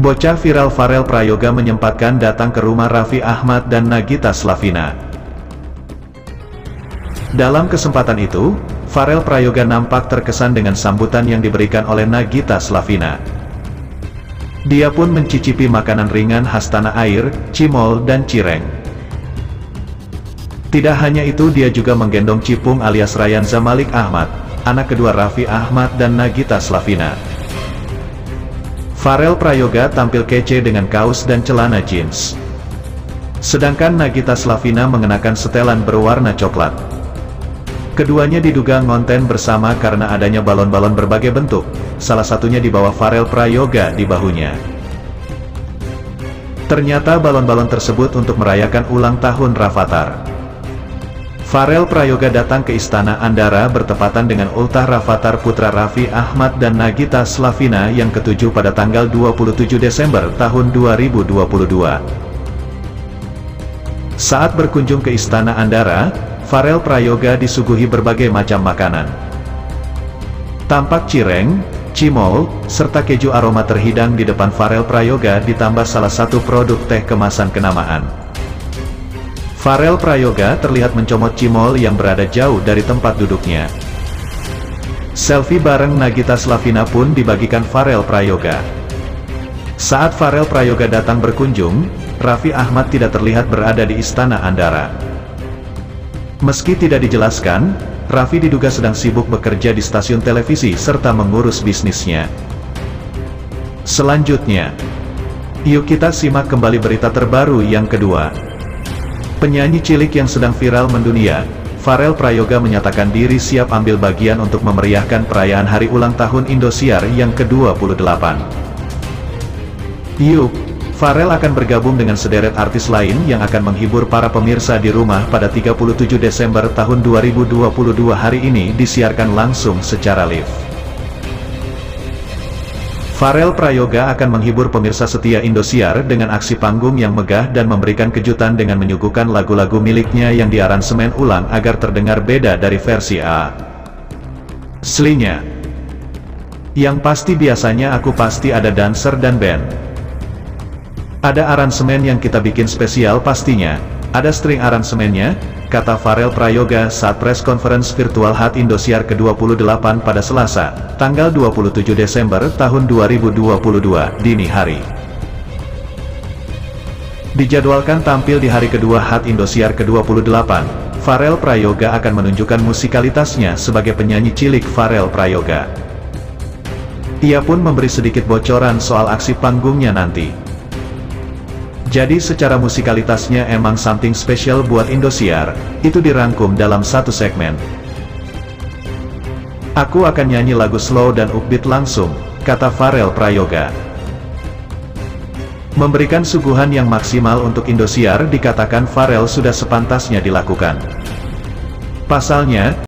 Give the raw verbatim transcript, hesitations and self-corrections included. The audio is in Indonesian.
Bocah viral Farel Prayoga menyempatkan datang ke rumah Raffi Ahmad dan Nagita Slavina. Dalam kesempatan itu, Farel Prayoga nampak terkesan dengan sambutan yang diberikan oleh Nagita Slavina. Dia pun mencicipi makanan ringan khas tanah air, cimol dan cireng. Tidak hanya itu, dia juga menggendong Cipung alias Ryan Zamalik Ahmad, anak kedua Raffi Ahmad dan Nagita Slavina. Farel Prayoga tampil kece dengan kaos dan celana jeans. Sedangkan Nagita Slavina mengenakan setelan berwarna coklat. Keduanya diduga ngonten bersama karena adanya balon-balon berbagai bentuk, salah satunya dibawa Farel Prayoga di bahunya. Ternyata balon-balon tersebut untuk merayakan ulang tahun Rafathar. Farel Prayoga datang ke Istana Andara bertepatan dengan ultah Rafathar putra Raffi Ahmad dan Nagita Slavina yang ketujuh pada tanggal dua puluh tujuh Desember tahun dua ribu dua puluh dua. Saat berkunjung ke Istana Andara, Farel Prayoga disuguhi berbagai macam makanan. Tampak cireng, cimol, serta keju aroma terhidang di depan Farel Prayoga ditambah salah satu produk teh kemasan kenamaan. Farel Prayoga terlihat mencomot cimol yang berada jauh dari tempat duduknya. Selfie bareng Nagita Slavina pun dibagikan Farel Prayoga. Saat Farel Prayoga datang berkunjung, Raffi Ahmad tidak terlihat berada di Istana Andara. Meski tidak dijelaskan, Raffi diduga sedang sibuk bekerja di stasiun televisi serta mengurus bisnisnya. Selanjutnya, yuk kita simak kembali berita terbaru yang kedua. Penyanyi cilik yang sedang viral mendunia, Farel Prayoga menyatakan diri siap ambil bagian untuk memeriahkan perayaan hari ulang tahun Indosiar yang ke dua puluh delapan. Yuk, Farel akan bergabung dengan sederet artis lain yang akan menghibur para pemirsa di rumah pada tiga puluh tujuh Desember tahun dua ribu dua puluh dua. Hari ini disiarkan langsung secara live. Farel Prayoga akan menghibur pemirsa setia Indosiar dengan aksi panggung yang megah dan memberikan kejutan dengan menyuguhkan lagu-lagu miliknya yang diaransemen ulang agar terdengar beda dari versi aslinya. Yang pasti biasanya aku pasti ada dancer dan band. Ada aransemen yang kita bikin spesial pastinya, ada string aransemennya, kata Farel Prayoga saat press conference virtual H A T Indosiar ke dua puluh delapan pada Selasa, tanggal dua puluh tujuh Desember tahun dua ribu dua puluh dua, dini hari. Dijadwalkan tampil di hari kedua H A T Indosiar ke dua puluh delapan, Farel Prayoga akan menunjukkan musikalitasnya sebagai penyanyi cilik Farel Prayoga. Ia pun memberi sedikit bocoran soal aksi panggungnya nanti. Jadi secara musikalitasnya emang something special buat Indosiar, itu dirangkum dalam satu segmen. Aku akan nyanyi lagu slow dan upbeat langsung, kata Farel Prayoga. Memberikan suguhan yang maksimal untuk Indosiar dikatakan Farel sudah sepantasnya dilakukan. Pasalnya,